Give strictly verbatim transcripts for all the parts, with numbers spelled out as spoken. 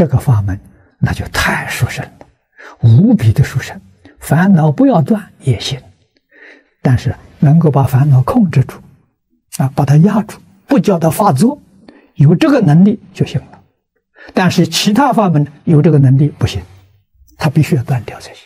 这个法门那就太殊胜了，无比的殊胜。烦恼不要断也行，但是能够把烦恼控制住，啊，把它压住，不叫它发作，有这个能力就行了。但是其他法门有这个能力不行，它必须要断掉才行。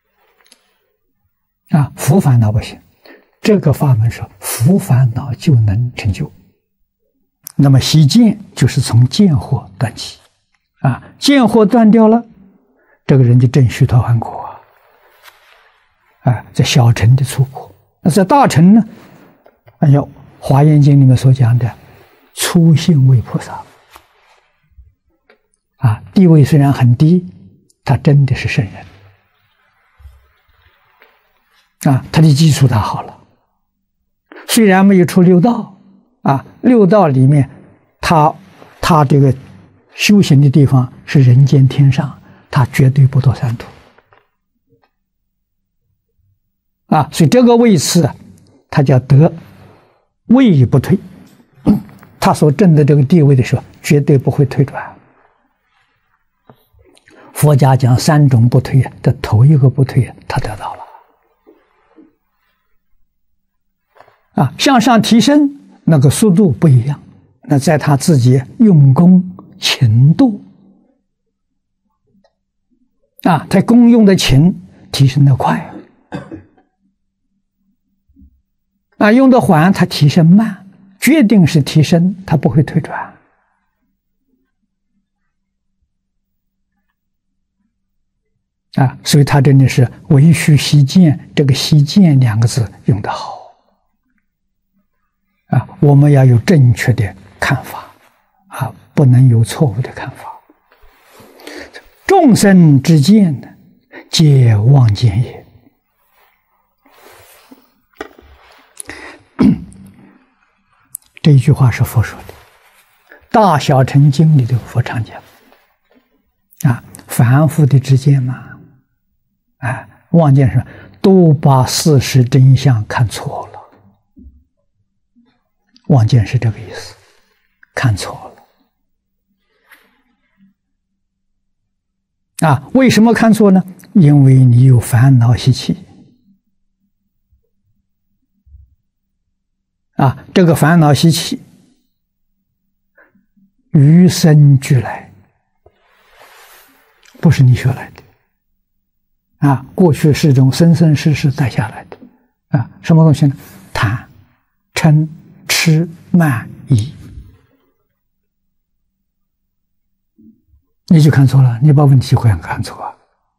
啊，伏烦恼不行，这个法门说伏烦恼就能成就。那么息见就是从见惑断起，啊，见惑断掉了，这个人就证须陀洹果啊，啊，在小乘的出果。那在大乘呢，按照《华严经》里面所讲的，初信位菩萨，啊，地位虽然很低，他真的是圣人，啊，他的基础打好了，虽然没有出六道。啊，六道里面，他他这个修行的地方是人间天上，他绝对不堕三途。啊，所以这个位次啊，他叫得位不退，他所证的这个地位的时候，绝对不会退转。佛家讲三种不退的头一个不退，他得到了。啊，向上提升。那个速度不一样，那在他自己用功勤度啊，他功用的勤提升的快啊，用的缓他提升慢，决定是提升，他不会退转啊，所以他真的是唯须息见，这个息见两个字用得好。啊，我们要有正确的看法，啊，不能有错误的看法。众生之见呢，皆妄见也。这一句话是佛说的，《大小乘经》里的佛常讲。啊，凡夫的之见嘛，啊，妄见是都把事实真相看错了。妄见是这个意思，看错了啊！为什么看错呢？因为你有烦恼习气啊！这个烦恼习气与生俱来，不是你学来的啊！过去是种生生世世带下来的啊！什么东西呢？贪、嗔、痴慢疑，你就看错了，你把问题会看错啊！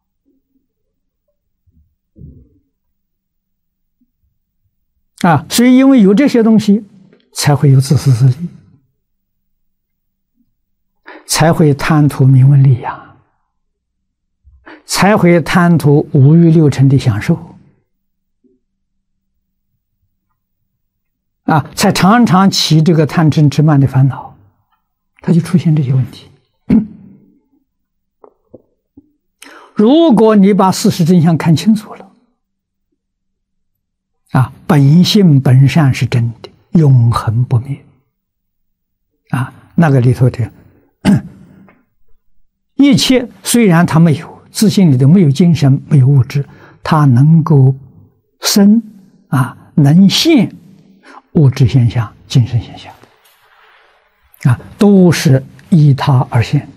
啊，所以因为有这些东西，才会有自私自利，才会贪图名闻利养，才会贪图五欲六尘的享受。啊，才常常起这个贪嗔痴慢的烦恼，他就出现这些问题。如果你把事实真相看清楚了，啊，本性本善是真的，永恒不灭。啊，那个里头的一切，虽然它没有自信里头没有精神，没有物质，它能够生啊，能现。物质现象、精神现象，啊，都是依他而现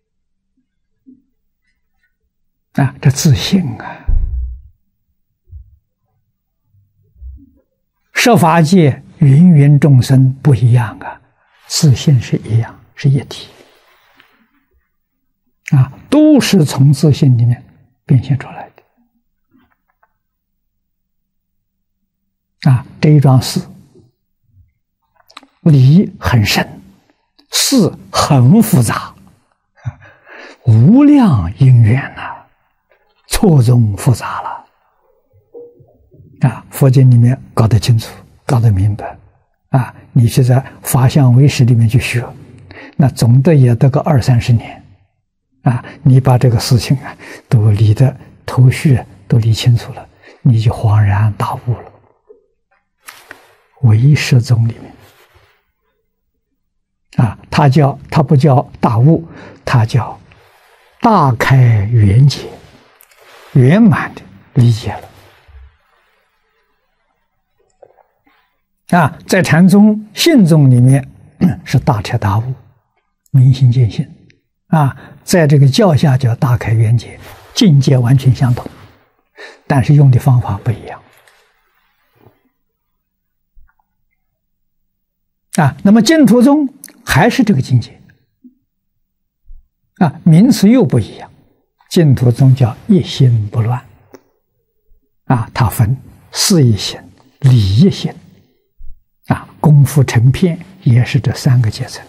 的，啊，这自信啊，设法界芸芸众生不一样啊，自信是一样，是一体，啊，都是从自信里面变现出来的，啊，这一桩事。理很深，事很复杂，无量因缘呐、啊，错综复杂了啊！佛经里面搞得清楚，搞得明白啊！你去在法相唯识里面去学，那总得也得个二三十年啊！你把这个事情啊都理得头绪都理清楚了，你就恍然大悟了。唯识宗里面。啊，他叫他不叫大悟，他叫大开圆解，圆满的理解了。啊，在禅宗、信宗里面是大彻大悟、明心见性。啊，在这个教下叫大开圆解，境界完全相同，但是用的方法不一样。啊，那么净土宗还是这个境界。啊，名词又不一样。净土宗叫一心不乱。啊，它分事业心、理业心。啊，功夫成片也是这三个阶层。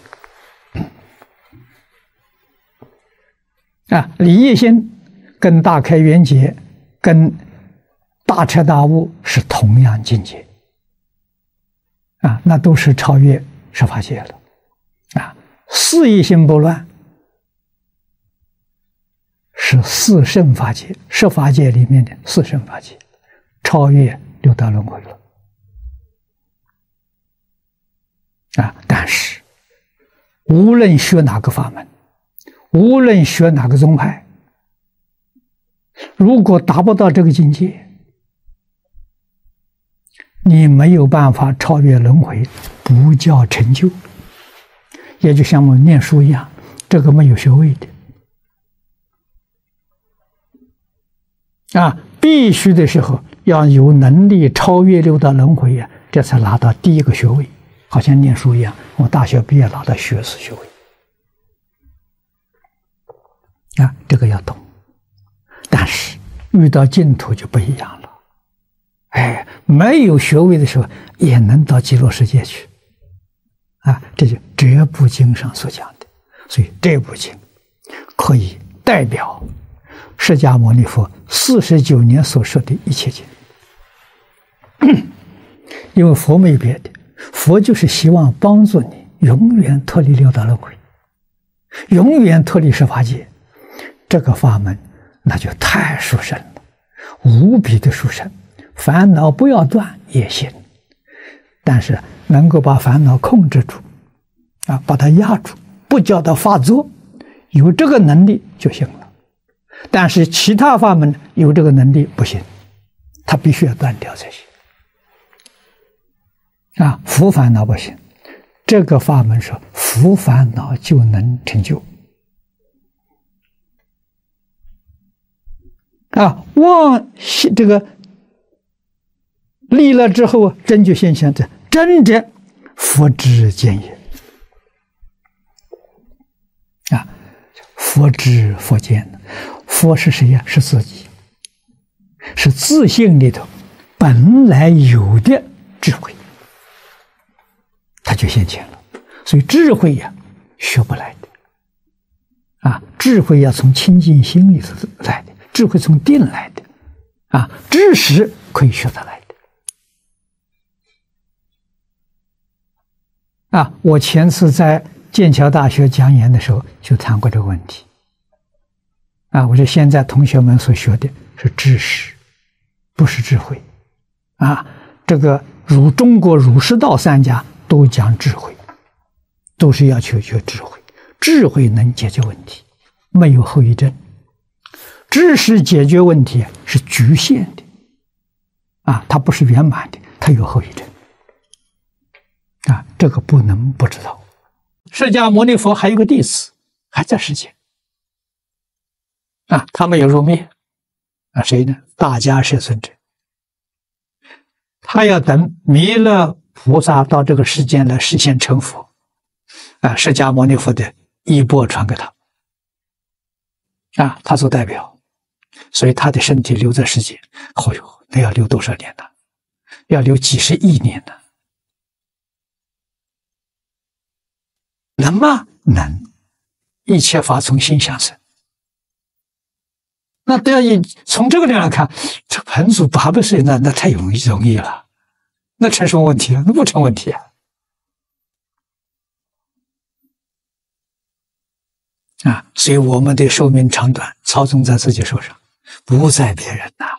啊，理业心跟大开圆解、跟大彻大悟是同样境界。啊，那都是超越十法界了。啊，事业心不乱是四圣法界，十法界里面的四圣法界，超越六道轮回了。啊，但是无论学哪个法门，无论学哪个宗派，如果达不到这个境界，你没有办法超越轮回，不叫成就。也就像我们念书一样，这个没有学位的。啊，必须的时候要有能力超越六道轮回呀，这才拿到第一个学位。好像念书一样，我大学毕业拿到学士学位。啊，这个要懂。但是遇到净土就不一样了。哎，没有学位的时候也能到极乐世界去。啊，这就这部经上所讲的。所以这部经可以代表释迦牟尼佛四十九年所说的一切经。因为佛没有别的，佛就是希望帮助你永远脱离六道轮回，永远脱离十法界。这个法门那就太殊胜了，无比的殊胜。烦恼不要断也行，但是能够把烦恼控制住，啊，把它压住，不叫它发作，有这个能力就行了。但是其他法门有这个能力不行，它必须要断掉才行。啊，除烦恼不行，这个法门说除烦恼就能成就。啊，妄这个立了之后，真就现象，这真者佛之见也。啊，佛知佛见，佛是谁呀？是自己，是自性里头本来有的智慧，它就现前了。所以智慧呀，学不来的。啊，智慧要从清净心里头来的，智慧从定来的。啊，知识可以学得来的。啊，我前次在剑桥大学讲演的时候就谈过这个问题。啊，我说现在同学们所学的是知识，不是智慧。啊，这个儒中国儒释道三家都讲智慧，都是要求学智慧。智慧能解决问题，没有后遗症。知识解决问题是局限的，啊，它不是圆满的，它有后遗症。啊，这个不能不知道。释迦牟尼佛还有个弟子还在世间，啊，他没有入灭，啊，谁呢？大迦叶尊者。他要等弥勒菩萨到这个世间来实现成佛，啊，释迦牟尼佛的衣钵传给他，啊，他做代表，所以他的身体留在世间，哦呦，那要留多少年呢？要留几十亿年呢？能吗？能，一切法从心想生。那都要以从这个量来看，这盆祖八百岁，那那太容易容易了，那成什么问题了？那不成问题啊！啊，所以我们的寿命长短操纵在自己手上，不在别人呐。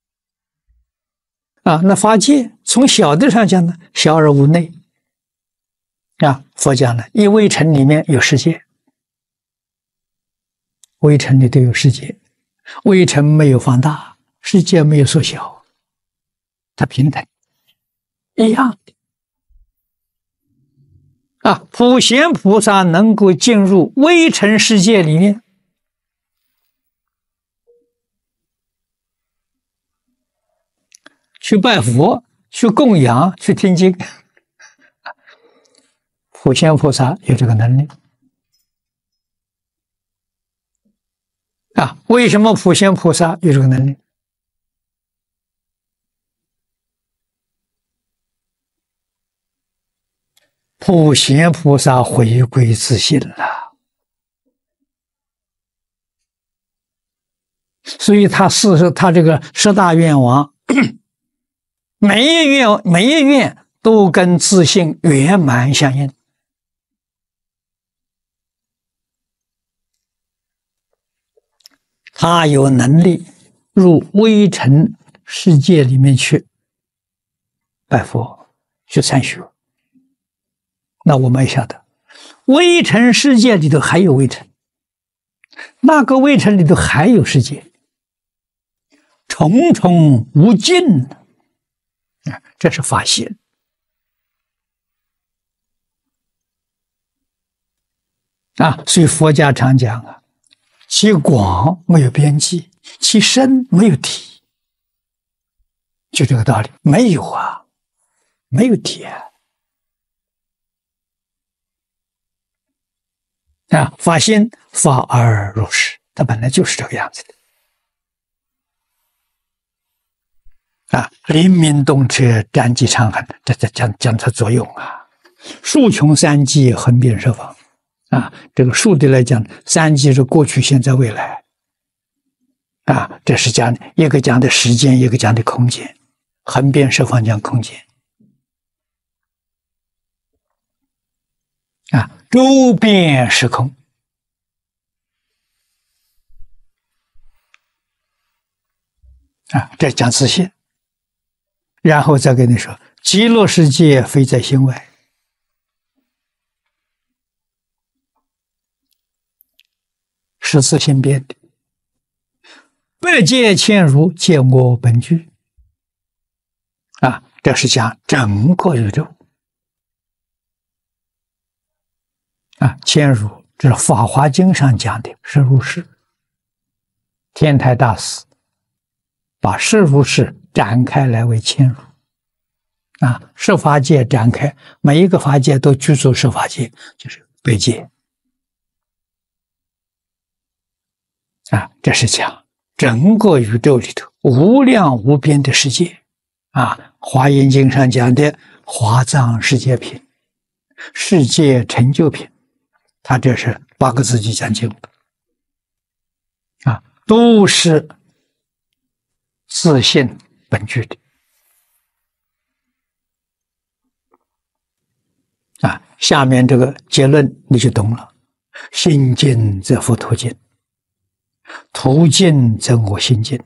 啊，那法界从小的上讲呢，小而无内。啊，佛讲呢，一微尘里面有世界， 微尘里都有世界，微尘没有放大，世界没有缩小，它平等一样的。啊，普贤菩萨能够进入微尘世界里面，去拜佛，去供养，去听经。普贤菩萨有这个能力。啊，为什么普贤菩萨有这个能力？普贤菩萨回归自信了，所以他四他这个十大愿望，每一愿每一愿都跟自信圆满相应。他有能力入微尘世界里面去拜佛，去参学。那我们也晓得，微尘世界里头还有微尘，那个微尘里头还有世界，重重无尽啊！这是法性啊！所以佛家常讲啊，其广没有边际，其深没有体，就这个道理。没有啊，没有体啊！啊，法心法而如是，它本来就是这个样子的。啊，灵明动彻，瞻际长恒，这这讲讲它作用啊。数穷三际，横遍十方。啊，这个数的来讲，三际是过去、现在、未来。啊，这是讲一个讲的时间，一个讲的空间。横遍十方讲空间。啊，周遍时空。啊，这讲自信。然后再跟你说，极乐世界非在心外。是自性变的，百界千如见我本具。啊，这是讲整个宇宙。啊，千如这是《法华经》上讲的是如是。天台大师把是如是展开来为千如。啊，十法界展开，每一个法界都居住十法界，就是百界。啊，这是讲整个宇宙里头无量无边的世界。啊，《华严经》上讲的华藏世界品、世界成就品，它这是八个字就讲清楚。啊，都是自性本具的。啊，下面这个结论你就懂了：心净则佛途径，途径则我心净。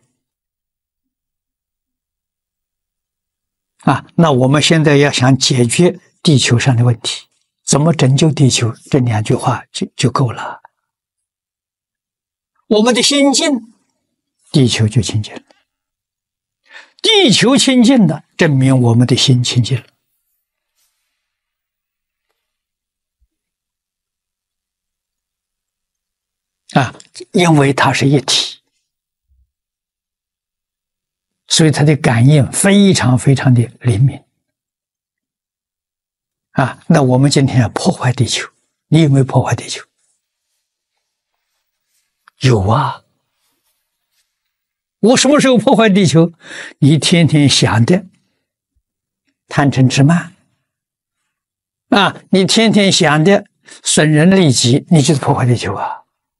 啊，那我们现在要想解决地球上的问题，怎么拯救地球？这两句话就就够了。我们的心净，地球就清净了；地球清净了，证明我们的心清净了。啊，因为它是一体，所以它的感应非常非常的灵敏。啊，那我们今天要破坏地球，你有没有破坏地球？有啊。我什么时候破坏地球？你天天想的贪嗔痴慢啊，你天天想的损人利己，你就是破坏地球啊。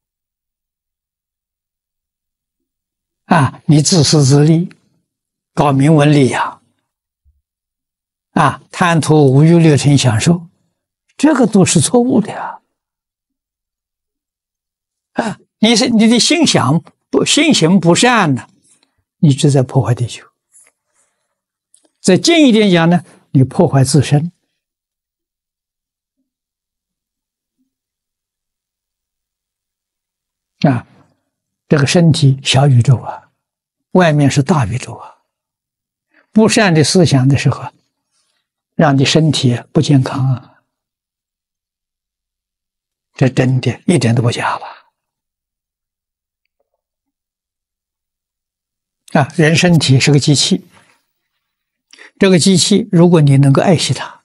啊，你自私自利，搞名闻利养，啊，贪图五欲六尘享受，这个都是错误的呀。啊，你是你的心想不心行不善呢，你就在破坏地球。再近一点讲呢，你破坏自身。啊， 这个身体小宇宙啊，外面是大宇宙啊。不善的思想的时候，让你身体不健康啊。这真的一点都不假吧？啊，人身体是个机器，这个机器如果你能够爱惜它，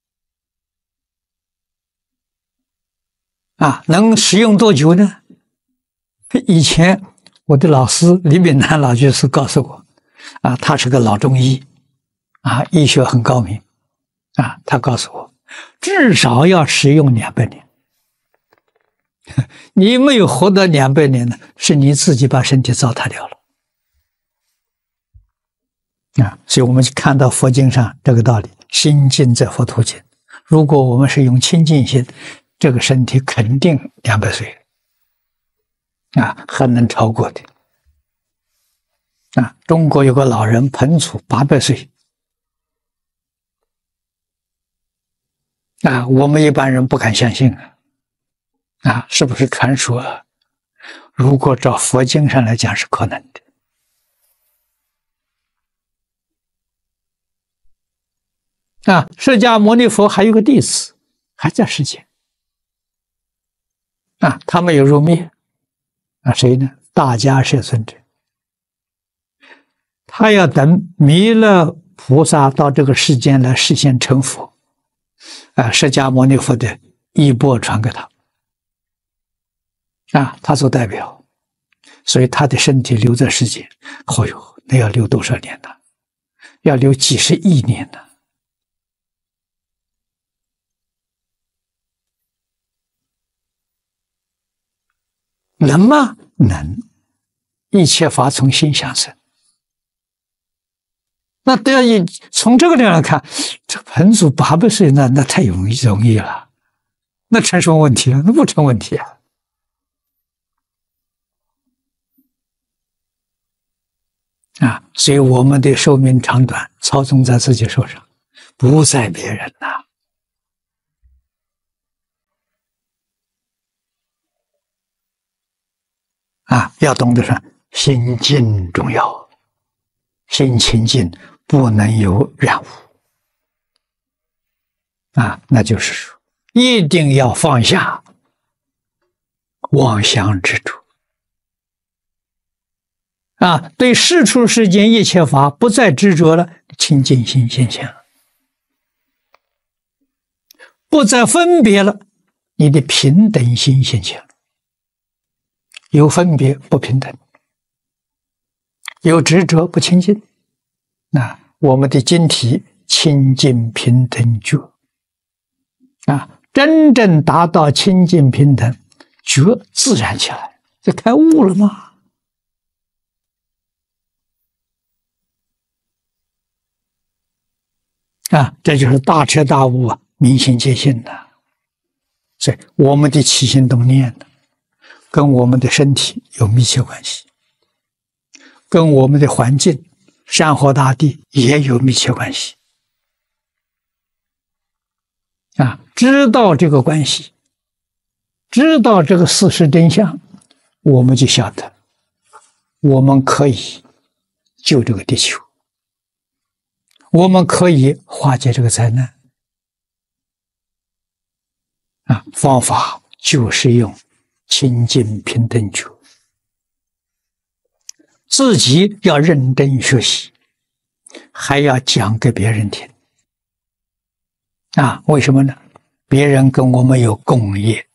啊，能使用多久呢？以前我的老师李炳南老居士告诉我，啊，他是个老中医，啊，医学很高明，啊，他告诉我，至少要使用两百年。你没有活到两百年呢，是你自己把身体糟蹋掉了。啊，所以我们看到佛经上这个道理，心净则佛土净。如果我们是用清净心，这个身体肯定两百岁，啊，还能超过的。啊，中国有个老人彭祖八百岁，啊，我们一般人不敢相信啊，啊，是不是传说啊？如果照佛经上来讲是可能的。啊，释迦牟尼佛还有个弟子还在世间，啊，他没有入灭，啊，谁呢？大迦叶尊者，他要等弥勒菩萨到这个世间来实现成佛，啊，释迦牟尼佛的衣钵传给他，啊，他做代表，所以他的身体留在世间，哦哟，那要留多少年呢？要留几十亿年呢？能吗？能。一切法从心想生。那都要以从这个量来看，这彭祖八百岁，那那太容易容易了，那成什么问题了？那不成问题啊！啊，所以我们的寿命长短操纵在自己手上，不在别人呐、啊。啊，要懂得说，心静重要，心清净，不能有染污。啊，那就是说，一定要放下妄想执着。啊，对世出世间一切法不再执着了，清净心现前了，不再分别了，你的平等心现前了。有分别不平等，有执着不清净。那我们的经体清净平等觉啊，真正达到清净平等觉，自然起来，这开悟了吗？啊，这就是大彻大悟啊，明心见性的。所以我们的起心动念呢，跟我们的身体有密切关系，跟我们的环境、山河大地也有密切关系。啊，知道这个关系，知道这个事实真相，我们就晓得，我们可以救这个地球，我们可以化解这个灾难。啊，方法就是用清净平等觉，自己要认真学习，还要讲给别人听。啊，为什么呢？别人跟我们有共业。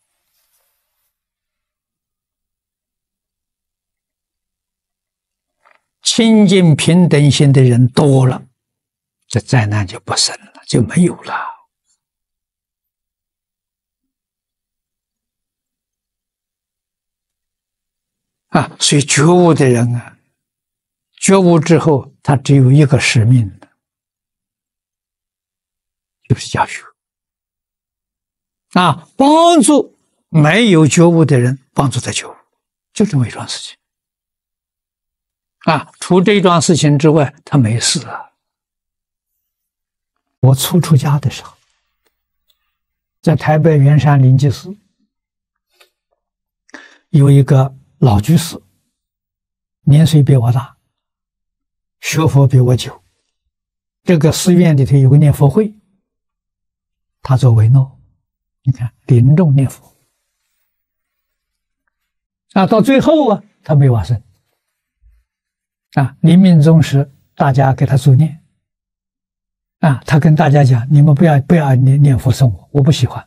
清净平等心的人多了，这灾难就不生了，就没有了。啊，所以觉悟的人啊，觉悟之后，他只有一个使命，就是教学。啊，帮助没有觉悟的人，帮助他觉悟，就这么一桩事情。啊，除这一桩事情之外，他没事啊。我初出家的时候，在台北圆山灵济寺有一个老居士年岁比我大，学佛比我久。这个寺院里头有个念佛会，他做维诺，你看临终念佛啊，到最后啊，他没往生啊，临命终时，大家给他助念啊，他跟大家讲：你们不要不要念念佛送我，我不喜欢。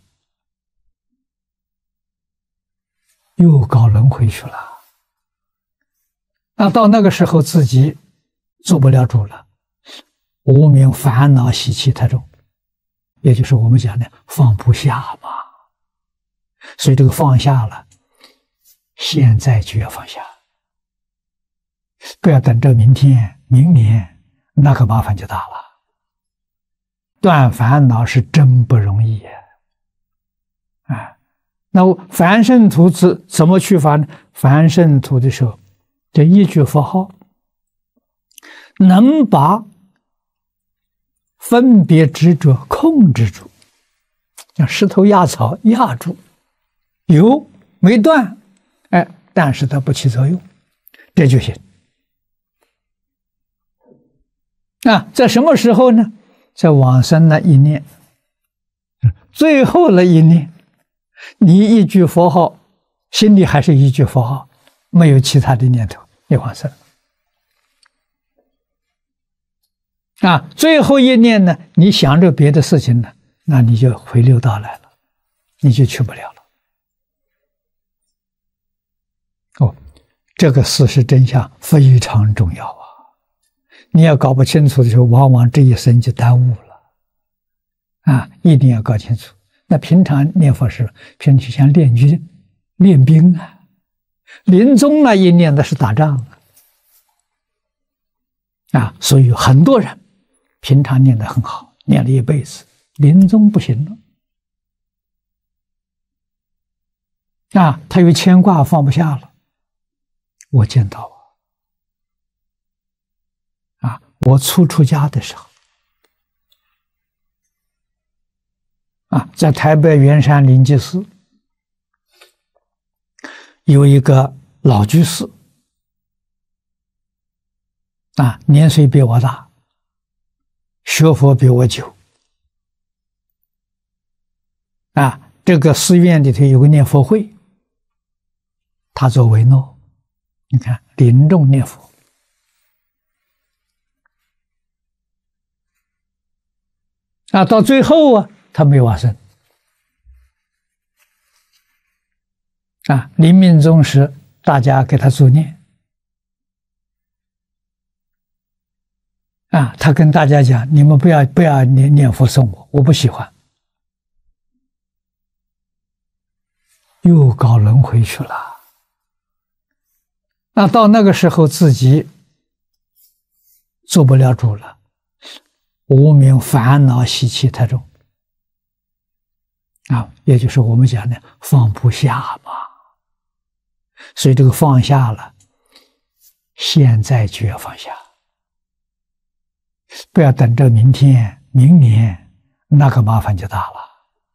又搞轮回去了。那到那个时候自己做不了主了，无明烦恼习气太重，也就是我们讲的放不下嘛。所以这个放下了，现在就要放下，不要等着明天、明年，那个麻烦就大了。断烦恼是真不容易啊！那凡圣图怎怎么去法呢？凡圣图的时候，这一句佛号能把分别执着控制住，像石头压草压住，有没断，哎，但是它不起作用，这就行。啊，在什么时候呢？在往生那一念，最后那一念，你一句佛号，心里还是一句佛号，没有其他的念头，你往生。啊，最后一念呢，你想着别的事情呢，那你就回六道来了，你就去不了了。哦，这个事实真相非常重要啊！你要搞不清楚的时候，往往这一生就耽误了。啊，一定要搞清楚。那平常念佛时，平时像练军、练兵啊，临终那一念的是打仗啊。啊，所以很多人平常念得很好，念了一辈子，临终不行了。啊，他有牵挂放不下了。我见到啊，啊，我初出家的时候，啊，在台北圆山灵济寺有一个老居士，啊，年岁比我大，学佛比我久，啊，这个寺院里头有个念佛会，他做维诺，你看临终念佛啊，到最后啊，他没往生啊，临命终时，大家给他助念啊，他跟大家讲：你们不要不要念念佛送我，我不喜欢。又搞轮回去了。那到那个时候自己做不了主了，无明烦恼习气太重啊，也就是我们讲的放不下嘛。所以这个放下了，现在就要放下，不要等着明天、明年，那个麻烦就大了。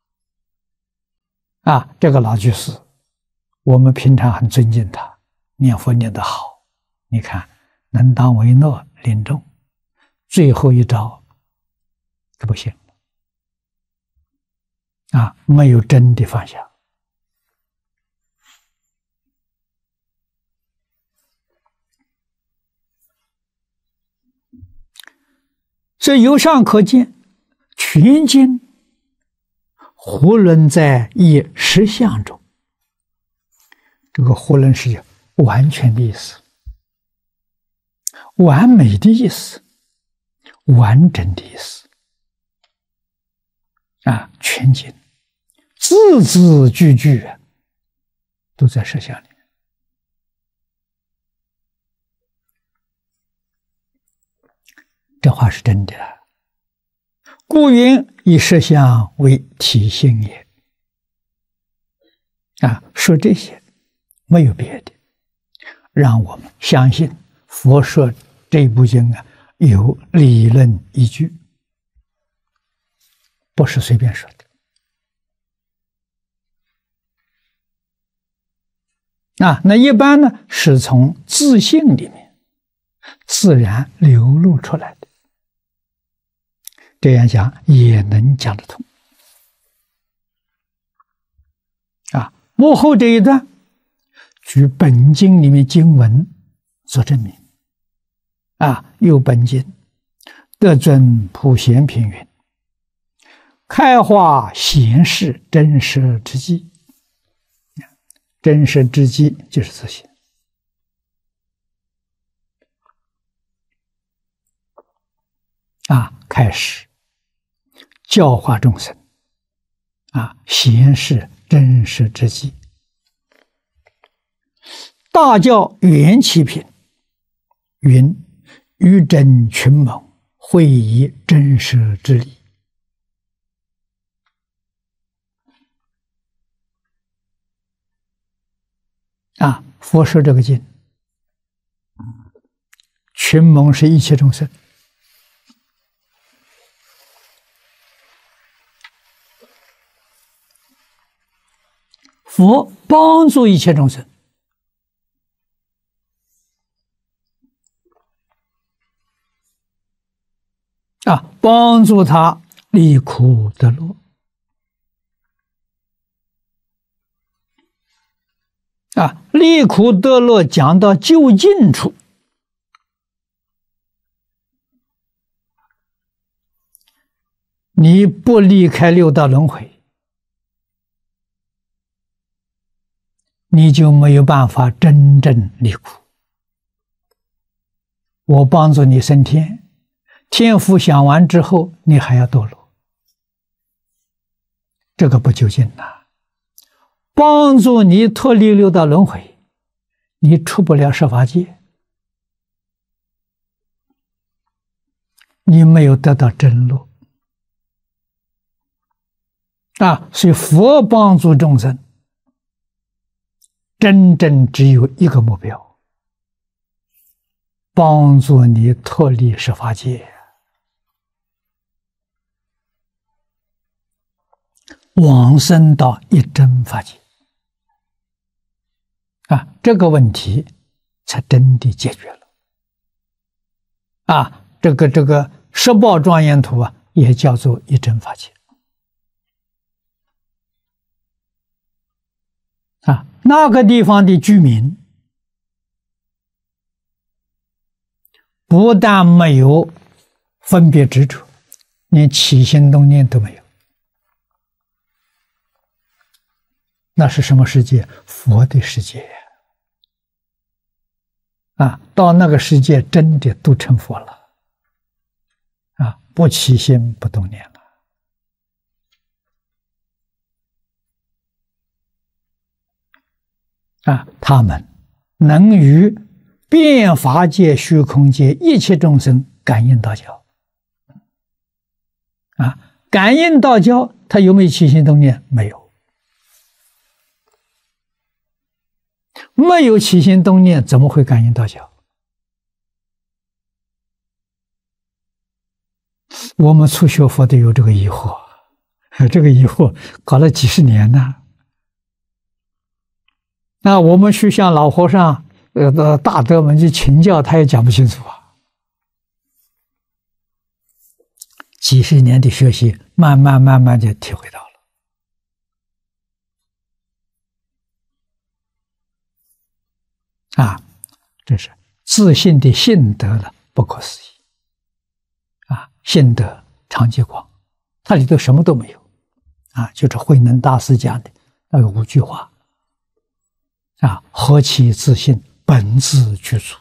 啊，这个老居士，我们平常很尊敬他，念佛念得好，你看能当维诺临终，最后一招这不行啊，没有真的放下。所以由上可见，全经囫囵在一实相中。这个囫囵是完全的意思，完美的意思，完整的意思啊！全经字字句句啊，都在实相里面。这话是真的。故云以实相为体性也。啊，说这些没有别的，让我们相信佛说这部经啊有理论依据，不是随便说的。 啊，那一般呢是从自性里面自然流露出来的，这样讲也能讲得通。啊，幕后这一段举本经里面经文做证明。啊，有本经德尊普贤品云：开化显示真实之机。真实之机就是自性。啊，开始教化众生，啊，显示真实之机。大教缘起品云：于真群蒙，会以真实之理。啊，佛说这个经，群蒙是一切众生，佛帮助一切众生，啊，帮助他离苦得乐。啊，离苦得乐讲到究竟处，你不离开六道轮回，你就没有办法真正离苦。我帮助你升天，天福享完之后，你还要堕落，这个不究竟呐。帮助你脱离六道轮回，你出不了十法界，你没有得到真乐啊！所以佛帮助众生，真正只有一个目标：帮助你脱离十法界，往生到一真法界。啊，这个问题才真的解决了。啊，这个这个十报庄严图啊，也叫做一真法界。啊，那个地方的居民不但没有分别执着，连起心动念都没有。那是什么世界？佛的世界。啊，到那个世界真的都成佛了，啊，不起心不动念了，啊，他们能与遍法界、虚空界一切众生感应道交，啊，感应道交，他有没有起心动念？没有。没有起心动念，怎么会感应道交？我们初学佛都有这个疑惑，这个疑惑搞了几十年呢。那我们去向老和尚、呃大德们去请教，他也讲不清楚啊。几十年的学习，慢慢慢慢就体会到了。啊，这是自信的信德了，不可思议。啊，信德常寂光，它里头什么都没有。啊，就是慧能大师讲的那个五句话。啊，何其自信，本自具足。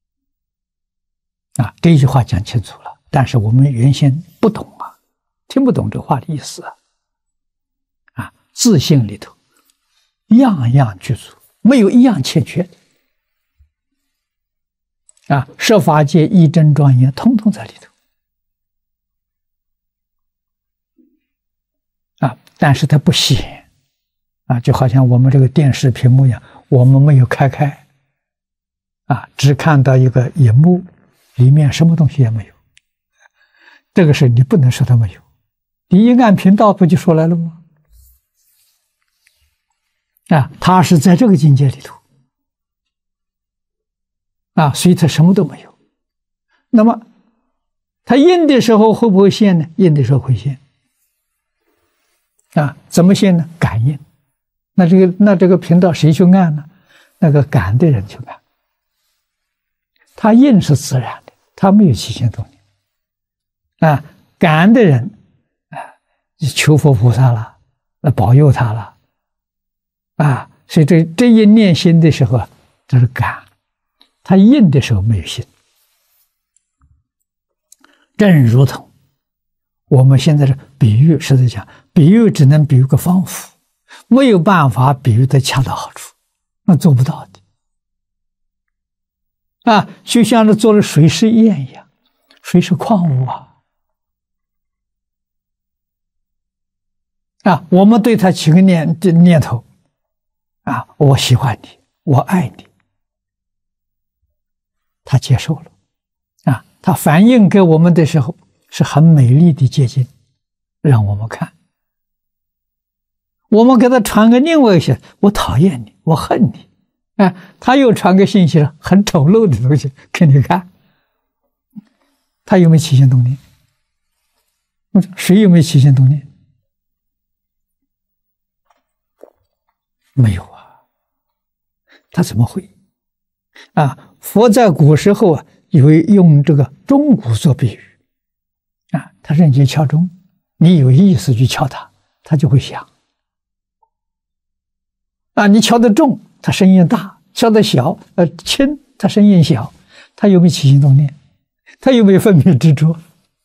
啊，这一句话讲清楚了，但是我们原先不懂啊，听不懂这话的意思啊。啊，自信里头样样具足，没有一样欠缺的。啊，十法界一真庄严，通通在里头。啊，但是它不显，啊，就好像我们这个电视屏幕一样，我们没有开开，啊，只看到一个荧幕，里面什么东西也没有。这个是你不能说它没有，你一按频道不就出来了吗？啊，它是在这个境界里头， 啊，所以他什么都没有。那么他印的时候会不会现呢？印的时候会现。啊，怎么现呢？感应。那这个那这个频道谁去按呢？那个感的人去按。他印是自然的，他没有起心动念。啊，感的人啊，求佛菩萨了，那保佑他了。啊，所以这这一念心的时候，这是感。他印的时候没有心。正如同我们现在的比喻是在讲，比喻只能比喻个方符，没有办法比喻的恰到好处，那做不到的。啊，就像是做了水是焰一样，水是矿物啊。啊，我们对他起个念这念头，啊，我喜欢你，我爱你，他接受了。啊，他反映给我们的时候是很美丽的结晶，让我们看。我们给他传个另外一些，我讨厌你，我恨你，啊，他又传个信息了，很丑陋的东西给你看。他有没有起心动念？谁有没有起心动念？没有啊，他怎么会？啊，佛在古时候啊，有用这个钟鼓做比喻，啊，他说你敲钟，你有意识去敲它，它就会响。啊，你敲得重，它声音大；敲得小，呃轻，它声音小。它有没有起心动念？它有没有分别执着？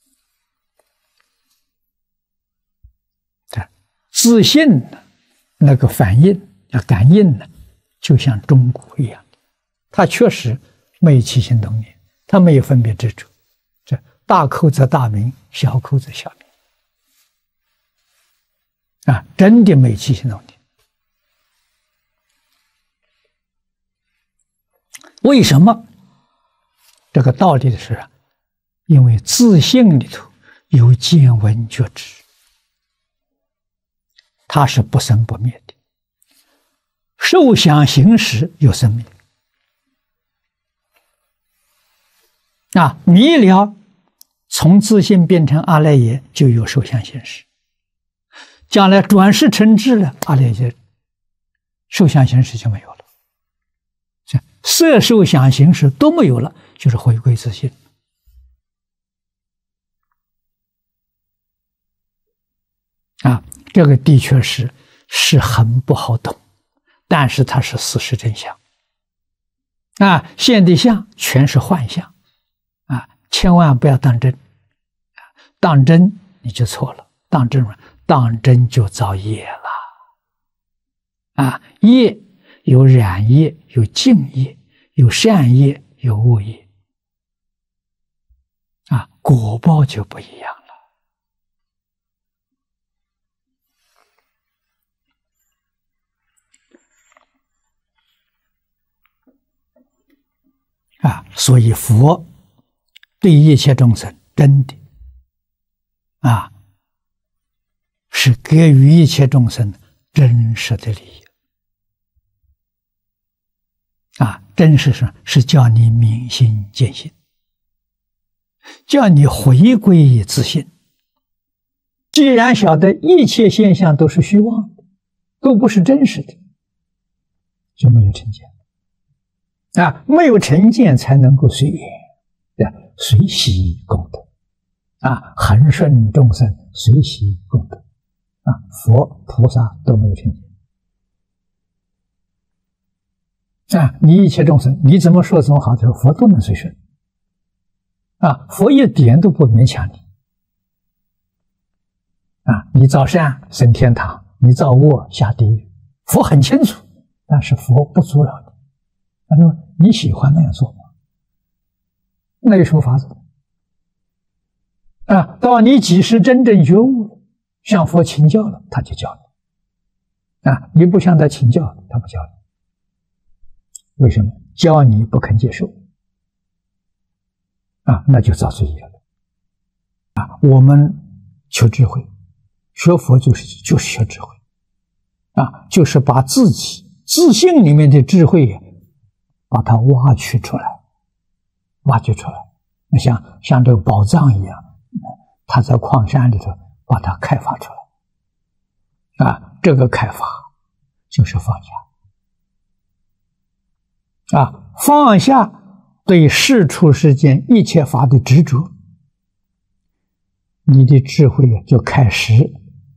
自信呢，那个反应啊，感应呢，就像钟鼓一样，它确实没有起心动念，它没有分别执着。这大口则大明，小口则小明。啊，真的没有起心动念。为什么？这个道理的是，因为自性里头有见闻觉知，它是不生不灭的。受想行识有生命。啊，迷了，从自性变成阿赖耶，就有受想行识。将来转世成智了，阿赖耶受想行识就没有了。色受想行识都没有了，就是回归自性。啊，这个的确是是很不好懂，但是它是事实真相。啊，现的相全是幻象，啊，千万不要当真，当真你就错了，当真当真就造业了。啊，业有染业，有净业，有善业，有恶业，啊，果报就不一样了。啊，所以佛对一切众生真的啊，是给予一切众生真实的利益。啊，真实上是叫你明心见性，叫你回归自性。既然晓得一切现象都是虚妄的，都不是真实的，就没有成见。啊，没有成见才能够随缘，啊，随喜功德，啊，恒顺众生，随喜功德，啊，佛菩萨都没有成见。啊，你一切众生，你怎么说怎么好的时候，佛都能随顺。啊，佛一点都不勉强你。啊，你造善升天堂，你造恶下地狱，佛很清楚，但是佛不阻扰你。他说你喜欢那样做吗？那有什么法子？啊，到你几时真正觉悟了，向佛请教了，他就教你。啊，你不向他请教，他不教你。为什么？教你不肯接受，啊，那就造罪业了。啊，我们求智慧，学佛就是就是学智慧，啊，就是把自己自性里面的智慧，把它挖取出来， 挖掘出来，那像像这个宝藏一样，他在矿山里头把它开发出来，啊，这个开发就是放下，啊，放下对世出世间一切法的执着，你的智慧就开始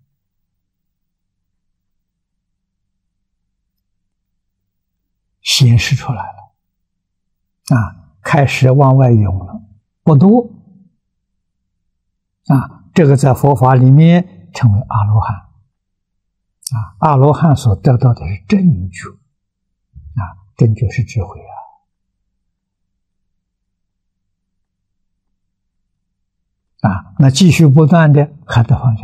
显示出来了，啊，开始往外涌了，不多，啊，这个在佛法里面称为阿罗汉，啊，阿罗汉所得到的是正觉，啊，正觉是智慧啊，啊，那继续不断的还得放下。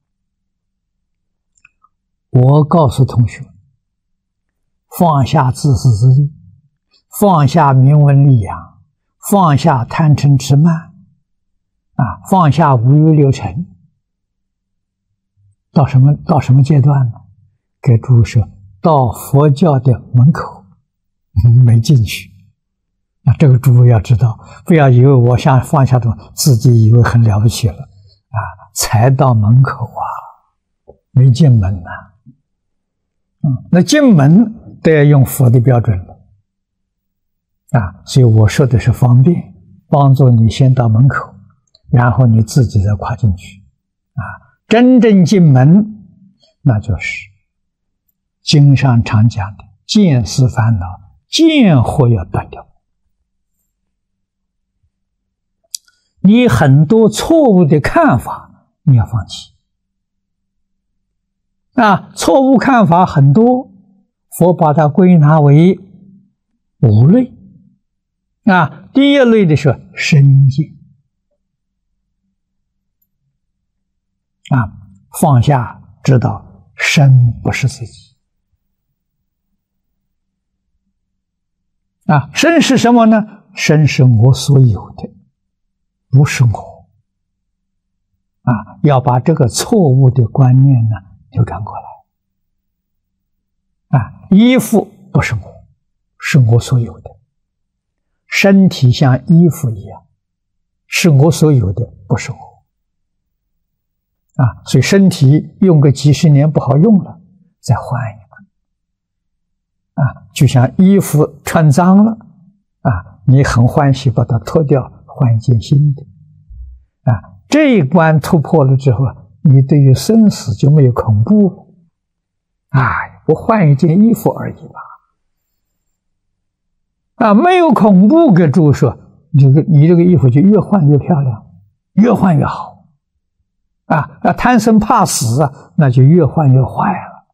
我告诉同学，放下自私自利，放下名闻利养，放下贪嗔痴慢，啊，放下五欲六尘，到什么到什么阶段呢？给诸位说，到佛教的门口，没进去。那这个诸位要知道，不要以为我像放下种自己以为很了不起了啊，才到门口啊，没进门呐、啊。嗯，那进门都要用佛的标准了啊，所以我说的是方便，帮助你先到门口，然后你自己再跨进去啊。真正进门，那就是经上常讲的见思烦恼，见惑要断掉。你很多错误的看法，你要放弃啊！错误看法很多，佛把它归纳为五类啊。第一类的是身见啊，放下，知道身不是自己啊。身是什么呢？身是我所有的，不是我啊。要把这个错误的观念呢扭转过来啊。衣服不是我，是我所有的；身体像衣服一样，是我所有的，不是我啊。所以身体用个几十年不好用了，再换一个啊。就像衣服穿脏了啊，你很欢喜把它脱掉，换一件新的啊。这一关突破了之后，你对于生死就没有恐怖了。哎，我换一件衣服而已吧。啊，没有恐怖，给诸位说，你这个你这个衣服就越换越漂亮，越换越好。啊啊，贪生怕死啊，那就越换越坏了。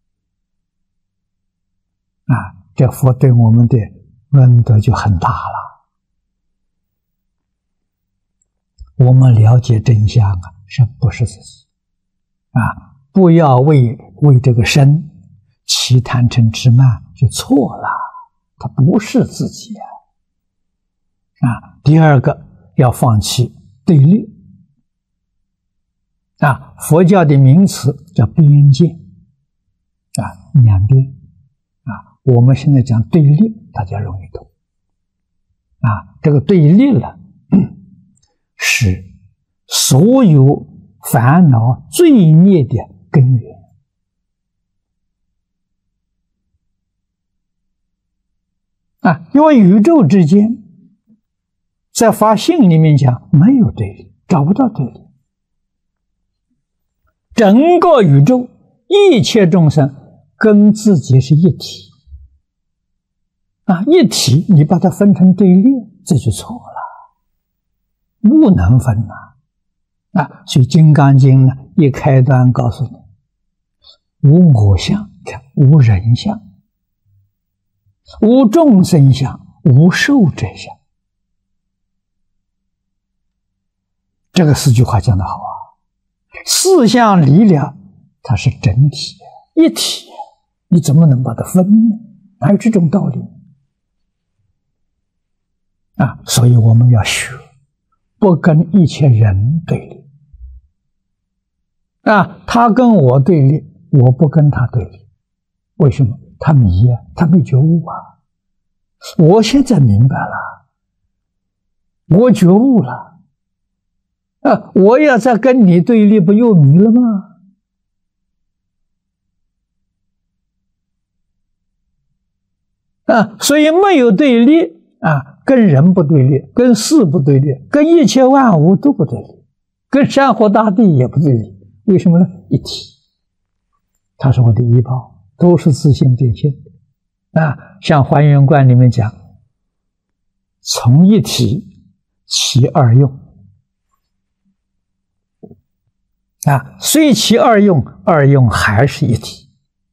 啊，这佛对我们的恩德就很大了。我们了解真相啊，是不是自己啊？不要为为这个身起贪嗔痴慢就错了，它不是自己啊。啊，第二个要放弃对立啊，佛教的名词叫边界啊，两边啊，我们现在讲对立，大家容易懂啊。这个对立了，是所有烦恼罪孽的根源啊。因为宇宙之间，在法性里面讲没有对立，找不到对立。整个宇宙一切众生跟自己是一体啊，一体你把它分成对立，这就错了，不能分呐。啊，所以《金刚经》呢，一开端告诉你：无我相，看无人相，无众生相，无寿者相。这个四句话讲得好啊！四相离了，它是整体一体，你怎么能把它分呢？哪有这种道理啊？所以我们要学，不跟一切人对立。啊，他跟我对立，我不跟他对立。为什么？他迷呀、啊，他没觉悟啊。我现在明白了， 我觉悟了，啊，我要再跟你对立，不又迷了吗？啊，所以没有对立啊，跟人不对立，跟事不对立，跟一切万物都不对立，跟山河大地也不对立。为什么呢？一体，它是我的依报，都是自性变现的啊。像《还原观》里面讲，从一体起二用啊，虽其二用，二用还是一体。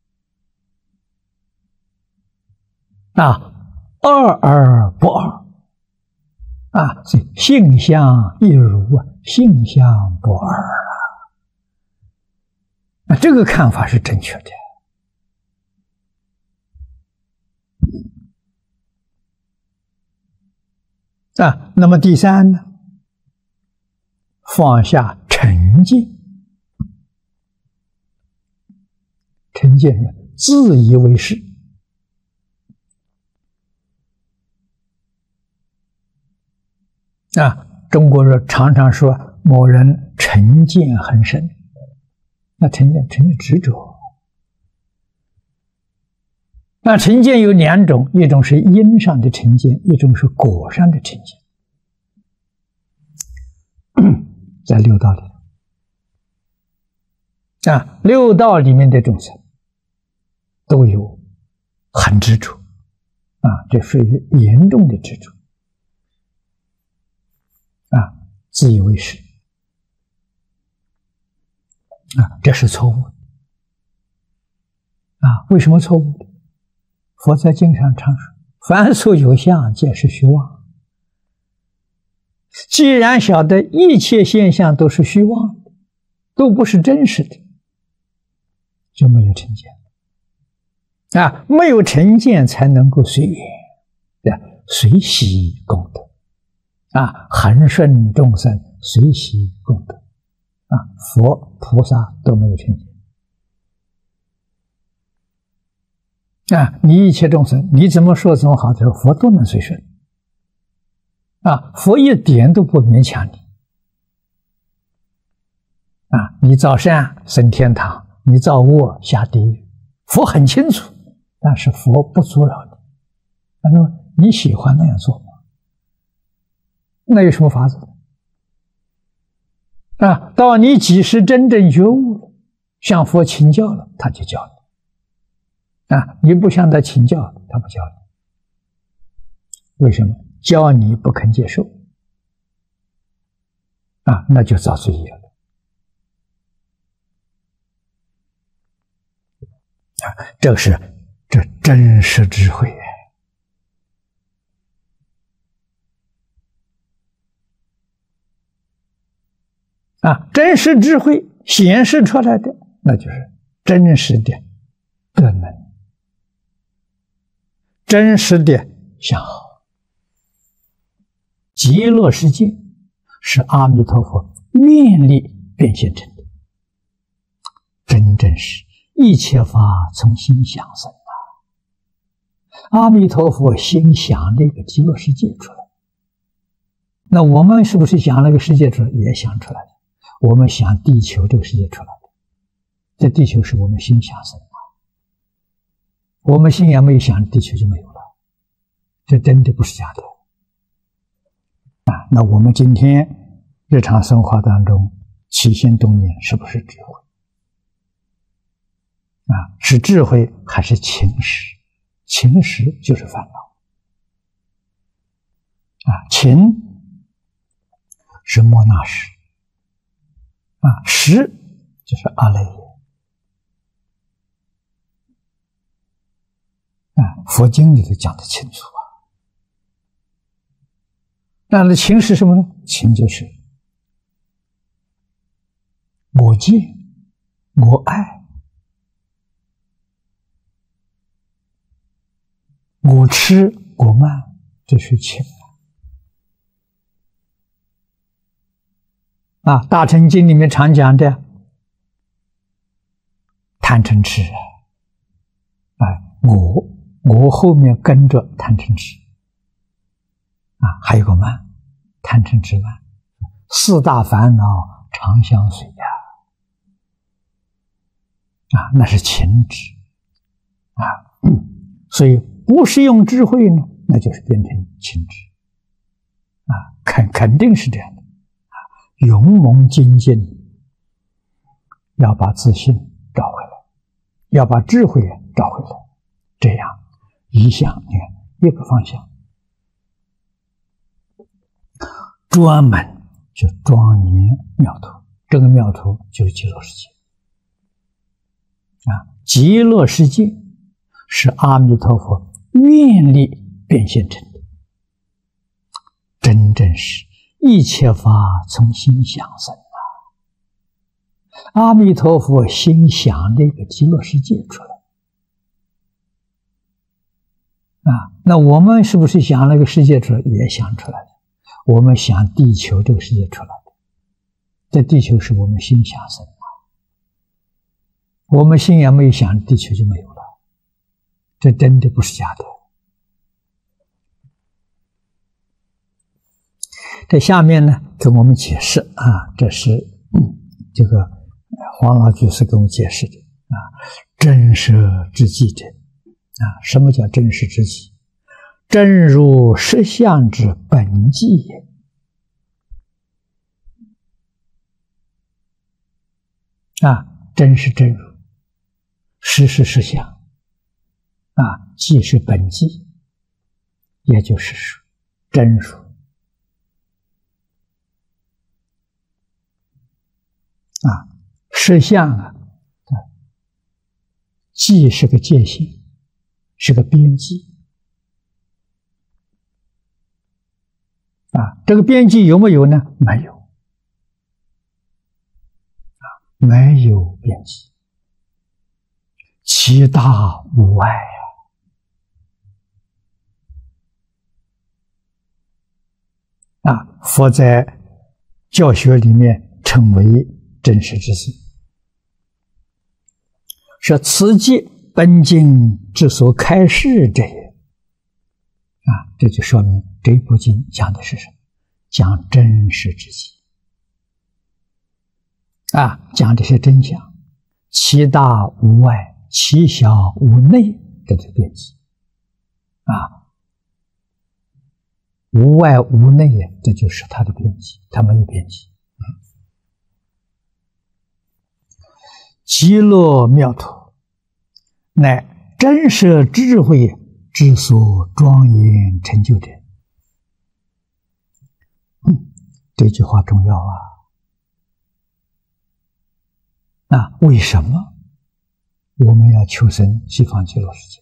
啊，二而不二，啊，所以性相一如啊，性相不二啊。那这个看法是正确的。啊，那么第三呢，放下成见，成见呢，自以为是。啊，中国人常常说某人成见很深，那成见成见执着。那成见有两种，一种是因上的成见，一种是果上的成见。在六道里，啊，六道里面的众生都有很执着，啊，这属于严重的执着。啊，自以为是，啊，这是错误的。啊，为什么错误的？佛在经上常说：“凡所有相，皆是虚妄。”既然晓得一切现象都是虚妄的，都不是真实的，就没有成见。啊，没有成见才能够随缘，随喜功德。啊，恒顺众生，随喜功德。啊，佛菩萨都没有成见。啊，你一切众生，你怎么说怎么好的时候，佛都能随顺。啊，佛一点都不勉强你。啊，你造善升天堂，你造恶下地狱，佛很清楚，但是佛不阻扰你。他说你喜欢那样做吗？那有什么法子？啊，到你几时真正觉悟了，向佛请教了，他就教你。啊，你不向他请教，他不教你。为什么？教你不肯接受。啊，那就造罪业了。啊，这是这真实智慧。啊，真实智慧显示出来的，那就是真实的德能，真实的相好。极乐世界是阿弥陀佛愿力变现成的，真正是一切法从心想生啊！阿弥陀佛心想这个极乐世界出来，那我们是不是想那个世界出来？也想出来了。我们想地球这个世界出来的，这地球是我们心想生的，我们心也没有想，地球就没有了，这真的不是假的啊！那我们今天日常生活当中起心动念是不是智慧啊？是智慧还是情识？情识就是烦恼啊，情是莫那识。啊，识就是阿赖耶。啊，佛经里头讲得清楚啊。那那情是什么呢？情就是我见、我爱、我痴、我慢，这是情。啊，《大乘经》里面常讲的贪嗔痴啊，哎，我我后面跟着贪嗔痴啊，还有个慢， 贪嗔痴慢，四大烦恼常相随呀。啊，那是情执啊，嗯，所以不是用智慧呢，那就是变成情执啊，肯肯定是这样的啊。勇猛精进，要把自信找回来，要把智慧找回来，这样一向你看一个方向，专门就庄严妙土，这个妙土就是极乐世界。啊，极乐世界是阿弥陀佛愿力变现成的，真正是一切法从心想生啊！阿弥陀佛心想这个极乐世界出来啊，那我们是不是想那个世界出来？也想出来了。我们想地球这个世界出来的，这地球是我们心想生的。我们心也没有想，地球就没有了，这真的不是假的。这下面呢，跟我们解释啊，这是、嗯、这个黄老居士给我们解释的啊，真实之际者啊，什么叫真实之际？真如实相之本际也。啊，真是真如。实是实相啊，即是本际，也就是说真如啊，实相啊，即是个界限，是个边际啊，这个边际有没有呢？没有啊，没有边际。其大无外啊！啊，佛在教学里面称为真实之际，说此即本经之所开示者也。啊，这就说明这部经讲的是什么？讲真实之际啊，讲这些真相，其大无外。其小无内，这是边际啊，无外无内，这就是它的边际，它没有边际。极乐妙土，乃真实智慧之所庄严成就者。嗯，这句话重要啊！那为什么我们要求生西方极乐世界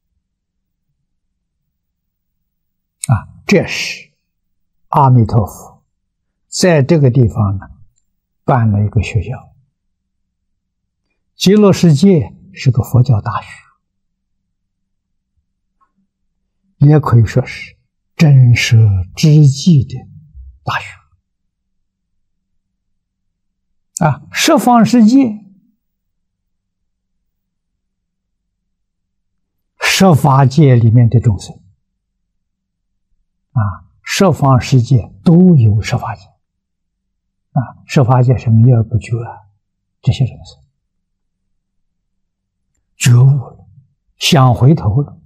啊？这是阿弥陀佛在这个地方呢办了一个学校。极乐世界是个佛教大学，也可以说是真实之际的大学啊。十方世界十法界里面的众生啊，十方世界都有十法界啊，十法界是迷而不觉啊，这些众生觉悟了，想回头了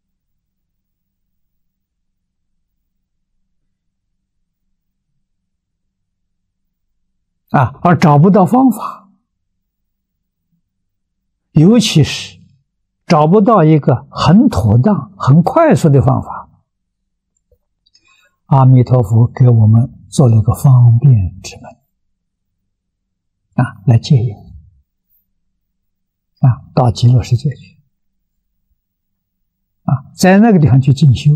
啊，而找不到方法，尤其是找不到一个很妥当、很快速的方法，阿弥陀佛给我们做了一个方便之门啊，来接引啊，到极乐世界去啊，在那个地方去进修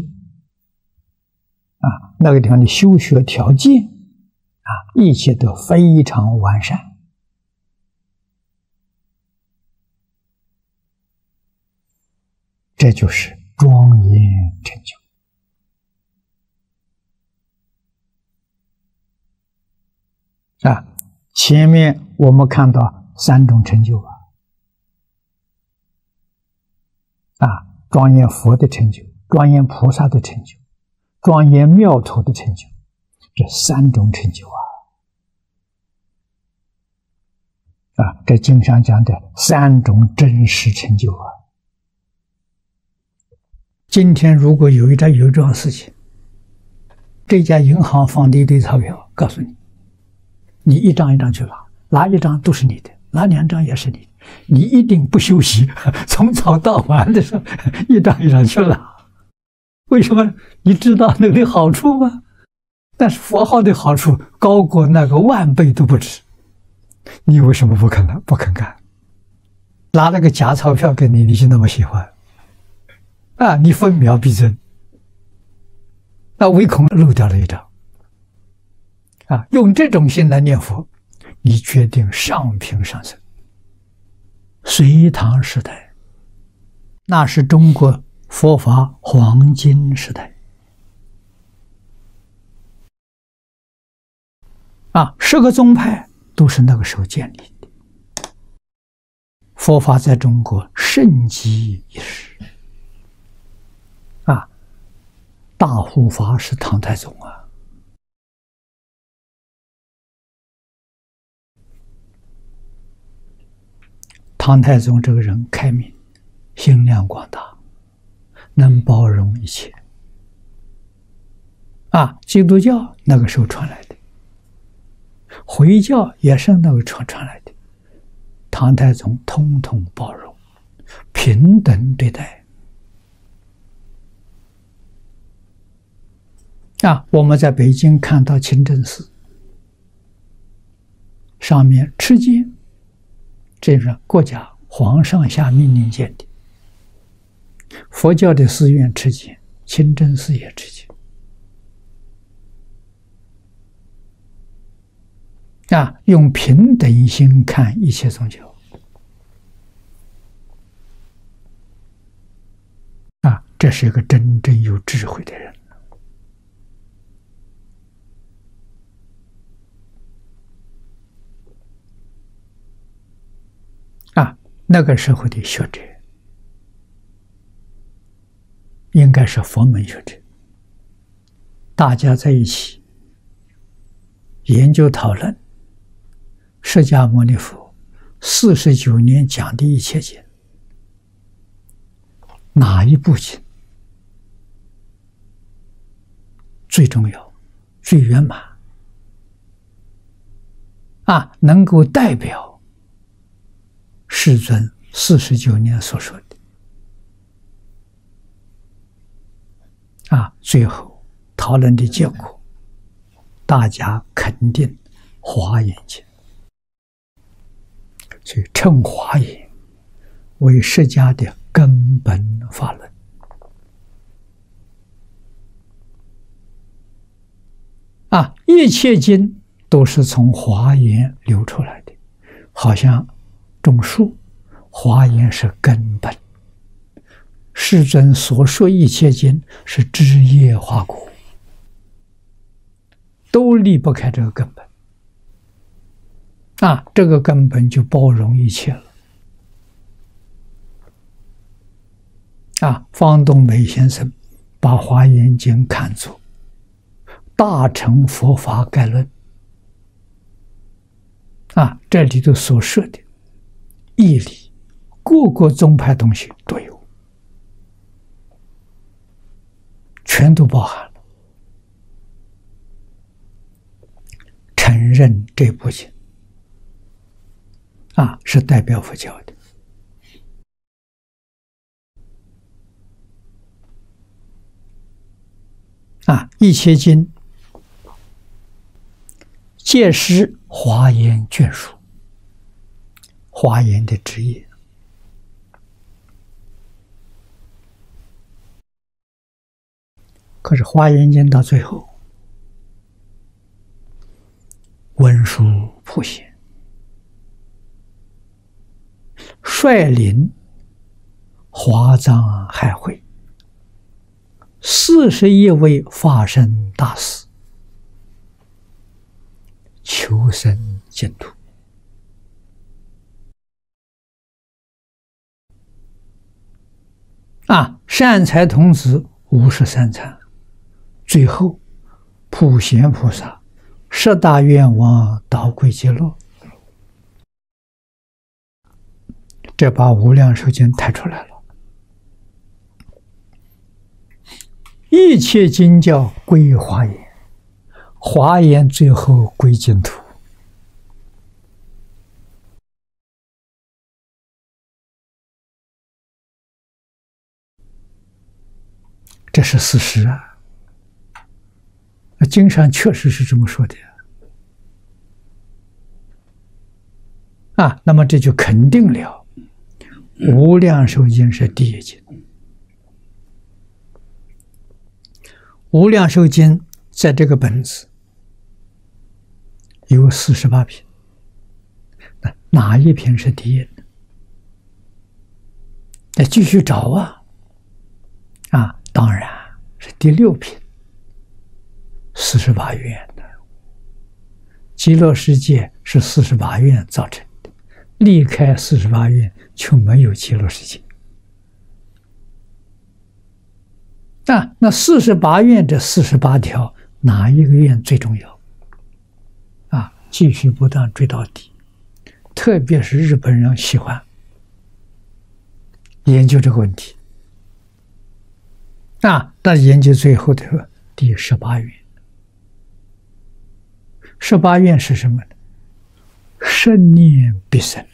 啊，那个地方的修学条件啊，一切都非常完善。这就是庄严成就啊！前面我们看到三种成就啊，啊，庄严佛的成就，庄严菩萨的成就，庄严妙土的成就， 这三种成就啊！啊，这经上讲的三种真实成就啊！今天如果有一桩有一桩事情，这家银行放的一堆钞票，告诉你，你一张一张去拿，拿一张都是你的，拿两张也是你的，你一定不休息，从早到晚的时候，一张一张去拿。为什么？你知道那个的好处吗？但是佛号的好处高过那个万倍都不止。你为什么不肯呢？不肯干？拿了个假钞票给你，你就那么喜欢？啊，你分秒必争，那唯恐漏掉了一张。啊，用这种心来念佛，你决定上品上升。隋唐时代，那是中国佛法黄金时代。啊，十个宗派都是那个时候建立的。佛法在中国盛极一时。啊，大护法是唐太宗啊。唐太宗这个人开明，心量广大，能包容一切。啊，基督教那个时候传来的，回教也是那个传传来的，唐太宗通通包容，平等对待。啊，我们在北京看到清真寺上面持戒，这是国家皇上下命令建的。佛教的寺院持戒，清真寺也持戒。啊，用平等心看一切宗教。啊，这是一个真正有智慧的人。啊，那个时候的学者应该是佛门学者，大家在一起研究讨论释迦牟尼佛四十九年讲的一切经，哪一部经最重要、最圆满？啊，能够代表世尊四十九年所说的。啊，最后讨论的结果，大家肯定华严经，所以称华严为释迦的根本法论。啊，一切经都是从华严流出来的，好像种树，华严是根本。世尊所说一切经是枝叶花果，都离不开这个根本。啊，这个根本就包容一切了。啊，方东美先生把《华严经》看作大乘佛法概论。啊，这里头所说的义理，各个宗派东西都有，全都包含了。承认这部经啊，是代表佛教的。啊，一切经皆是华严眷属，华严的职业。可是华严经到最后，文殊普贤率领华藏海会四十一位法身大士求生净土。啊，善财童子五十三参，最后普贤菩萨十大愿望导归极乐，这把无量寿经抬出来了。一切经教归华严，华严最后归净土。这是事实啊！经上确实是这么说的啊。那么这就肯定了无量寿经是第一经。无量寿经在这个本子有四十八品，那哪一品是第一呢？再继续找啊！啊，当然是第六品，四十八愿的。极乐世界是四十八愿造成的，离开四十八愿就没有极乐世界。啊，那四十八愿这四十八条，哪一个愿最重要？啊，继续不断追到底。特别是日本人喜欢研究这个问题。啊，那研究最后的第十八愿。十八愿是什么呢？圣念必生，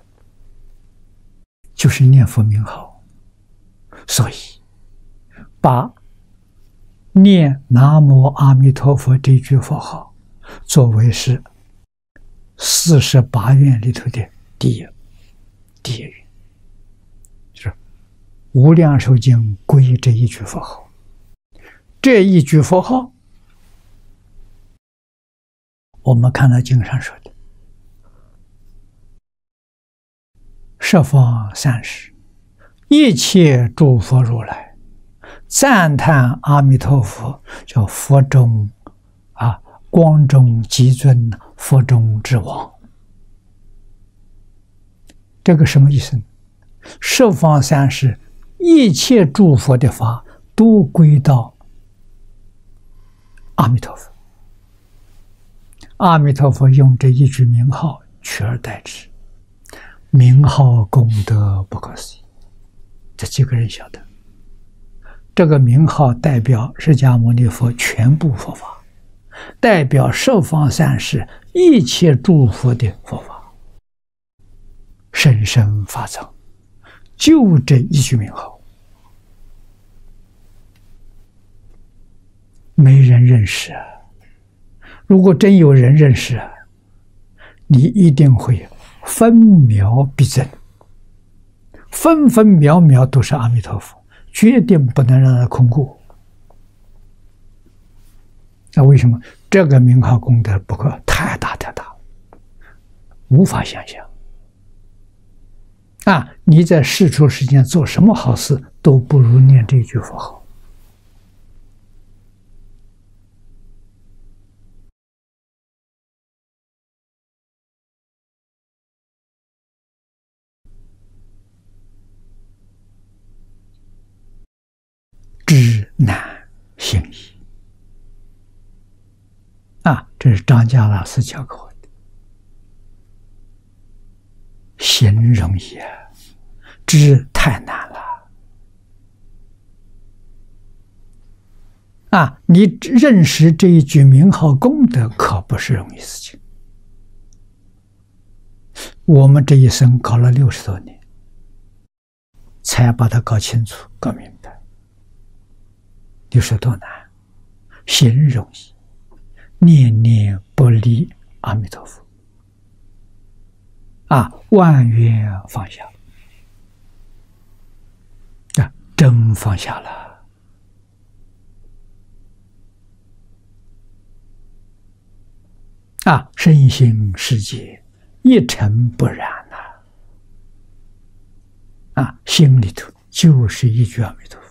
就是念佛名号。所以把念南无阿弥陀佛这句佛号作为是四十八愿里头的第一第一愿，就是无量寿经归这一句佛号。这一句佛号，我们看到经上说的十方三世一切诸佛如来赞叹阿弥陀佛，叫佛中啊光中极尊，佛中之王。这个什么意思呢？十方三世一切诸佛的法都归到阿弥陀佛，阿弥陀佛用这一句名号取而代之，名号功德不可思议。这几个人晓得，这个名号代表释迦牟尼佛全部佛法，代表十方三世一切诸佛的佛法，深深法藏，就这一句名号，没人认识啊。如果真有人认识啊，你一定会分秒必争，分分秒秒都是阿弥陀佛，决定不能让他空过。那为什么？这个名号功德不可太大太大，无法想象啊！你在世出世间做什么好事，都不如念这句佛号。知难行易啊，这是张家老师教给我的。行容易啊，知太难了啊！你认识这一句名号功德，可不是容易事情。我们这一生搞了六十多年，才把它搞清楚、搞明白。你说多难？行容易，念念不离阿弥陀佛啊，万缘放下啊，真放下了啊，身心世界一尘不染呐啊，心里头就是一句阿弥陀佛。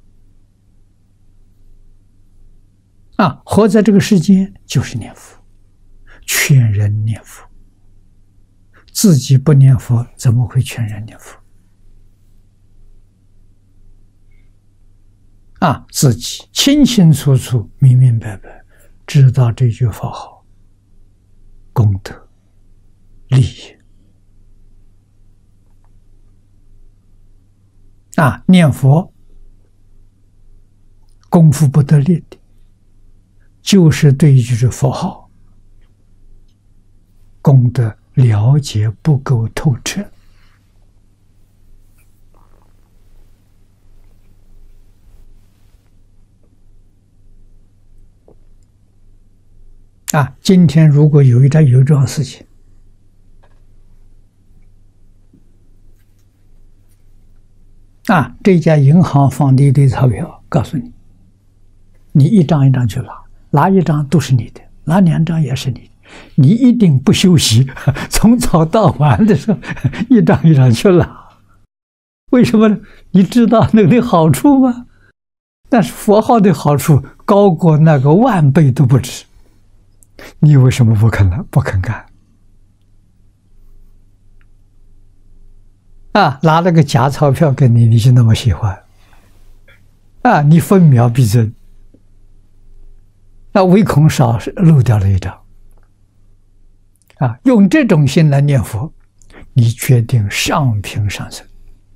啊，活在这个世间就是念佛，劝人念佛。自己不念佛，怎么会劝人念佛？啊，自己清清楚楚、明明白白， 知道这句佛号，功德利益啊！念佛功夫不得力的，就是对于这句佛号功德了解不够透彻。啊，今天如果有一桩有一桩事情，啊，这家银行放的一堆钞票，告诉你，你一张一张去拿，拿一张都是你的，拿两张也是你的，你一定不休息，从早到晚的时候，一张一张去拿。为什么呢？你知道那个的好处吗？但是佛号的好处高过那个万倍都不止。你为什么不肯呢？不肯干啊？拿了个假钞票给你，你就那么喜欢啊？你分秒必争，那唯恐少漏掉了一张啊！用这种心来念佛，你决定上品上生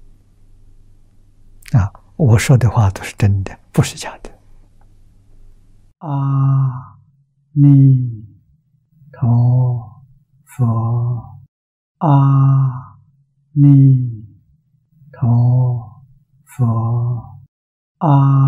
啊！我说的话都是真的，不是假的。阿弥陀佛，阿弥陀佛，阿